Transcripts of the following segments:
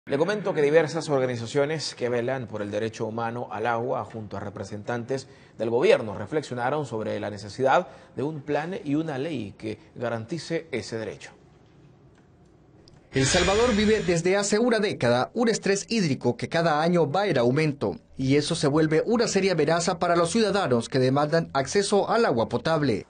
Le comento que diversas organizaciones que velan por el derecho humano al agua, junto a representantes del gobierno, reflexionaron sobre la necesidad de un plan y una ley que garantice ese derecho. El Salvador vive desde hace una década un estrés hídrico que cada año va en aumento, y eso se vuelve una seria amenaza para los ciudadanos que demandan acceso al agua potable.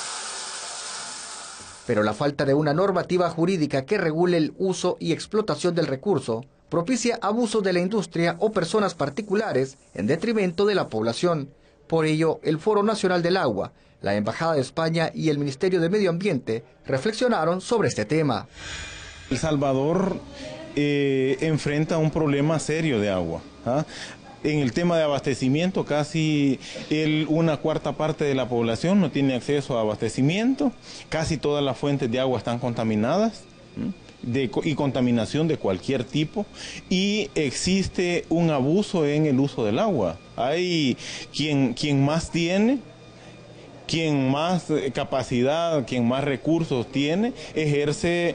Pero la falta de una normativa jurídica que regule el uso y explotación del recurso propicia abusos de la industria o personas particulares en detrimento de la población. Por ello, el Foro Nacional del Agua, la Embajada de España y el Ministerio de Medio Ambiente reflexionaron sobre este tema. El Salvador enfrenta un problema serio de agua. En el tema de abastecimiento, casi una cuarta parte de la población no tiene acceso a abastecimiento, casi todas las fuentes de agua están contaminadas y contaminación de cualquier tipo, y existe un abuso en el uso del agua. Hay quien más tiene, quien más capacidad, quien más recursos tiene, ejerce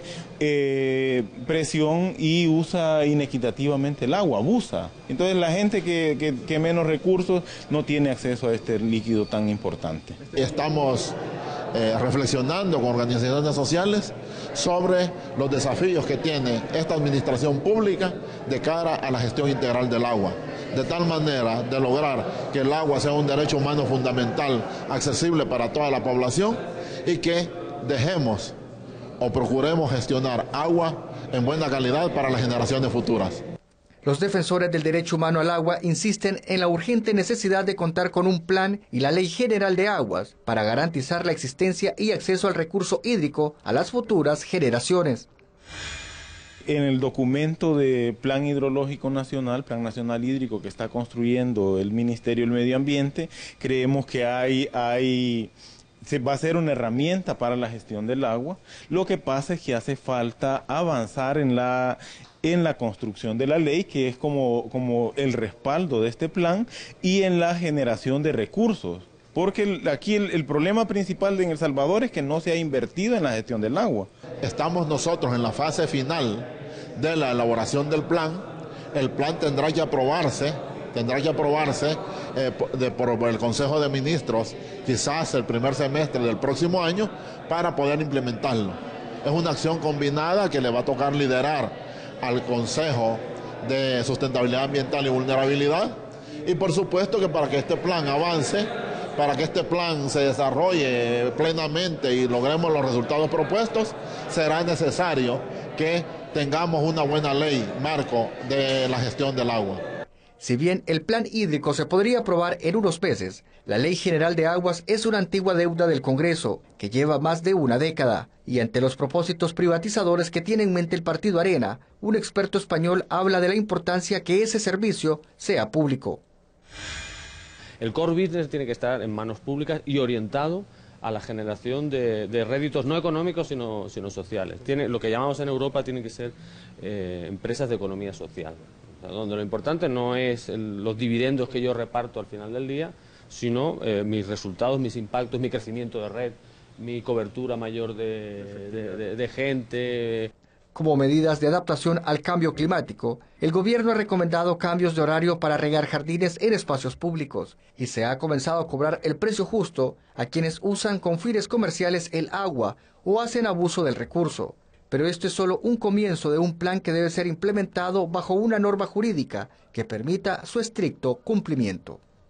presión y usa inequitativamente el agua, abusa. Entonces la gente que menos recursos no tiene acceso a este líquido tan importante. Estamos reflexionando con organizaciones sociales sobre los desafíos que tiene esta administración pública de cara a la gestión integral del agua, de tal manera de lograr que el agua sea un derecho humano fundamental, accesible para toda la población, y que dejemos o procuremos gestionar agua en buena calidad para las generaciones futuras. Los defensores del derecho humano al agua insisten en la urgente necesidad de contar con un plan y la Ley General de Aguas para garantizar la existencia y acceso al recurso hídrico a las futuras generaciones. En el documento de Plan Hidrológico Nacional, Plan Nacional Hídrico que está construyendo el Ministerio del Medio Ambiente, creemos que se va a ser una herramienta para la gestión del agua. Lo que pasa es que hace falta avanzar en la construcción de la ley, que es como el respaldo de este plan, y en la generación de recursos. Porque aquí el problema principal en El Salvador es que no se ha invertido en la gestión del agua. Estamos nosotros en la fase final de la elaboración del plan. El plan tendrá que aprobarse por el Consejo de Ministros, quizás el primer semestre del próximo año, para poder implementarlo. Es una acción combinada que le va a tocar liderar al Consejo de Sustentabilidad Ambiental y Vulnerabilidad, y por supuesto que para que este plan avance, para que este plan se desarrolle plenamente y logremos los resultados propuestos, será necesario que tengamos una buena ley marco de la gestión del agua. Si bien el plan hídrico se podría aprobar en unos meses, la Ley General de Aguas es una antigua deuda del Congreso que lleva más de una década, y ante los propósitos privatizadores que tiene en mente el Partido Arena, un experto español habla de la importancia que ese servicio sea público. El core business tiene que estar en manos públicas y orientado a la generación de réditos no económicos sino sociales. Lo que llamamos en Europa tiene que ser empresas de economía social, o sea, donde lo importante no es los dividendos que yo reparto al final del día, sino mis resultados, mis impactos, mi crecimiento de red, mi cobertura mayor de gente. Como medidas de adaptación al cambio climático, el gobierno ha recomendado cambios de horario para regar jardines en espacios públicos, y se ha comenzado a cobrar el precio justo a quienes usan con fines comerciales el agua o hacen abuso del recurso. Pero esto es solo un comienzo de un plan que debe ser implementado bajo una norma jurídica que permita su estricto cumplimiento.